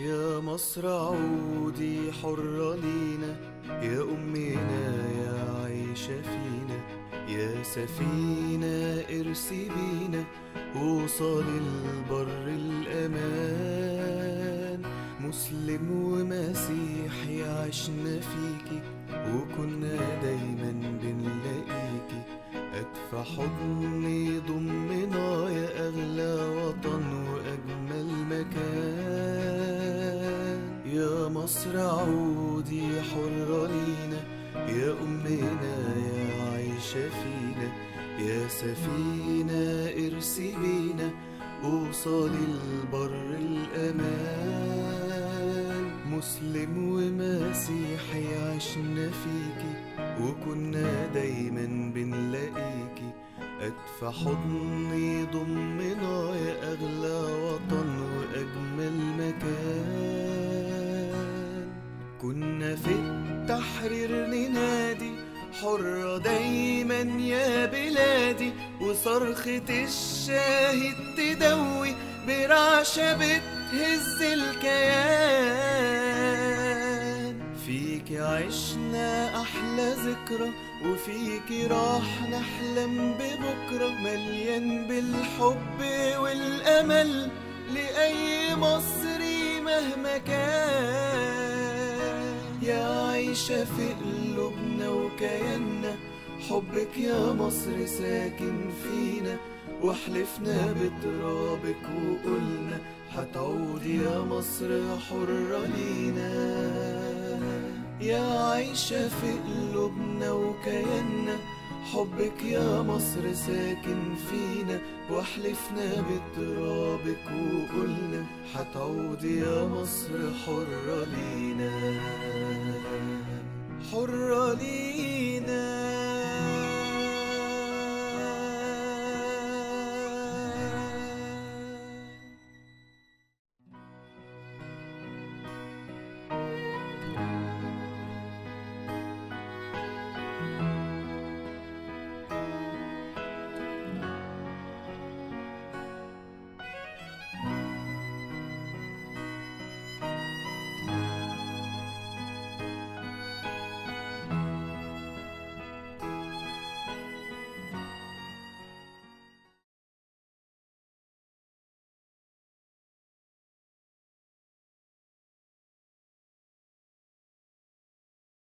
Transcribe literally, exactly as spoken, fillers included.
يا مصر عودي حرة لينا، يا أمنا يا عايشة فينا، يا سفينة ارسي بينا وصل البر الأمان. مسلم ومسيحي عشنا فيكي وكنا دايما بنلاقيكي، أدفى حضن ضمنا يا أغلى وطن وأجمل مكان. يا مصر عودي حرة لينا، يا أمنا يا عايشة فينا، يا سفينة ارسي بينا وصل البر الأمان. مسلم ومسيحي عشنا فيكي وكنا دايما بنلاقيكي، أدفى حضن ضمنا يا أغلى وطن وأجمل مكان. كنا في التحرير ننادي حرة دايما يا بلادي، وصرخة الشاهد تدوي برعشة بتهز الكيان. فيكي عشنا أحلى ذكرى وفيكي راح نحلم ببكرة، مليان بالحب والأمل لأي مصري مهما كان. يا عايشة في قلوبنا وكياننا، حبك يا مصر ساكن فينا، وحلفنا بترابك وقلنا هتعودي يا مصر حرة لينا. يا عايشة في قلوبنا وكياننا، حبك يا مصر ساكن فينا، وحلفنا بترابك وقلنا هتعودي يا مصر حرة لينا.